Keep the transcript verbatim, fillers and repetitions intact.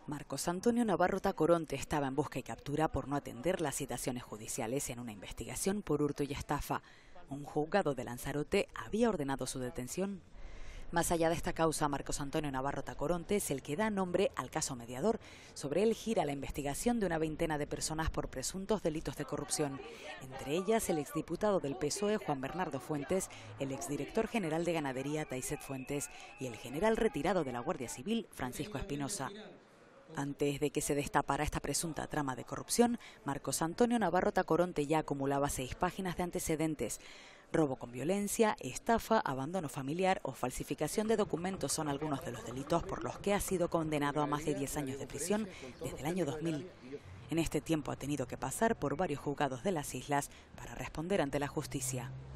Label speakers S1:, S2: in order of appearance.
S1: Marcos Antonio Navarro Tacoronte estaba en busca y captura por no atender las citaciones judiciales en una investigación por hurto y estafa. Un juzgado de Lanzarote había ordenado su detención. Más allá de esta causa, Marcos Antonio Navarro Tacoronte es el que da nombre al caso mediador. Sobre él gira la investigación de una veintena de personas por presuntos delitos de corrupción. Entre ellas, el exdiputado del P S O E, Juan Bernardo Fuentes, el exdirector general de Ganadería, Taiset Fuentes, y el general retirado de la Guardia Civil, Francisco Espinosa. Antes de que se destapara esta presunta trama de corrupción, Marcos Antonio Navarro Tacoronte ya acumulaba seis páginas de antecedentes. Robo con violencia, estafa, abandono familiar o falsificación de documentos son algunos de los delitos por los que ha sido condenado a más de diez años de prisión desde el año dos mil. En este tiempo ha tenido que pasar por varios juzgados de las islas para responder ante la justicia.